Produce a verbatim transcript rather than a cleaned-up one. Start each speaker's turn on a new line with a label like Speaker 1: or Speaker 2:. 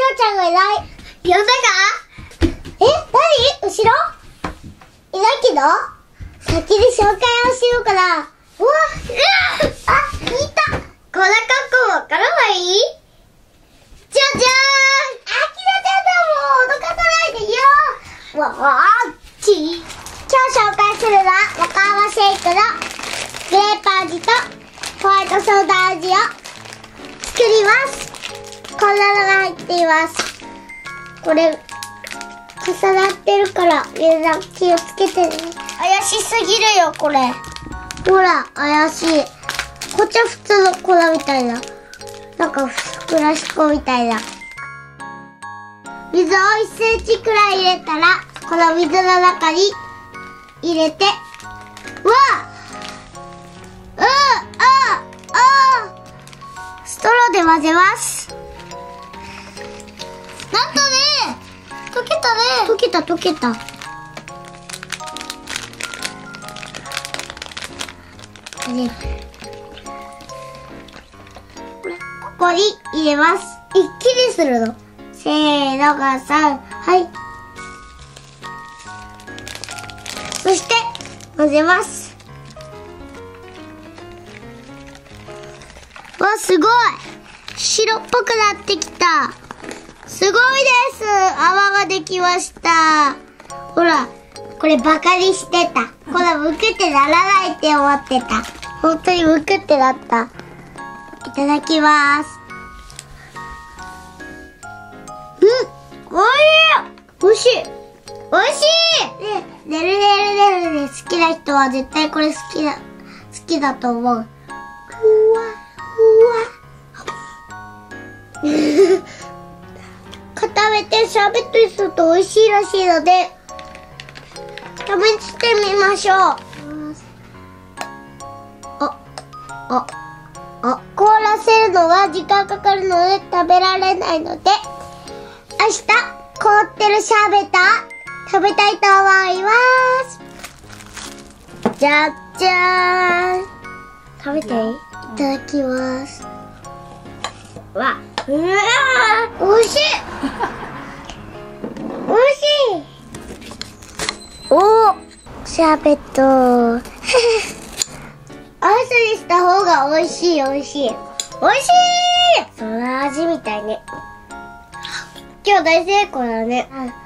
Speaker 1: ちゃんがいない。
Speaker 2: ピョンさんが
Speaker 1: え、何後ろいないけど先に紹介をしようかな。うわ、うわ、あ、いた。
Speaker 2: この格好わからない？じゃじゃーん、
Speaker 1: あきらちゃんだ。もう脅かさないでよ。わーち。今日紹介するのは和歌山シェイクのグレープ味とホワイトソーダ味を作ります。こんなのが入っています。これ重なってるからみんな気をつけてね。怪しすぎるよこれ。ほら怪しい。こっちは普通の粉みたいな、なんかふくらし粉みたいな。水をいっセンチくらい入れたらこの水の中に入れて、わあうんああストローで混ぜます。
Speaker 2: なんとね、溶けたね。
Speaker 1: 溶けた溶けた。ね、これここに入れます。一気にするの。せーのがさん、はい。そして混ぜます。わ、すごい白っぽくなってきた。すごいです。泡ができました。ほら、これバカにしてた。これむくってならないって思ってた。本当にむくってなった。いただきます。うん、おいしい。おいしい。おいしい。ね、ねるねるねるね好きな人は絶対これ好きだ、好きだと思う。ふわ、ふわ。固めてシャーベットにすると美味しいらしいので試してみましょう。あ、あ、あ、凍らせるのは時間かかるので食べられないので、明日凍ってるシャーベット食べたいと思います。じゃじゃーん。食べていただきます。わ、うわー、おいしい。おいしい。おー、シャーベット。アイスにした方がおいしい、おいしい。おいしい。その味みたいね。今日大成功だね。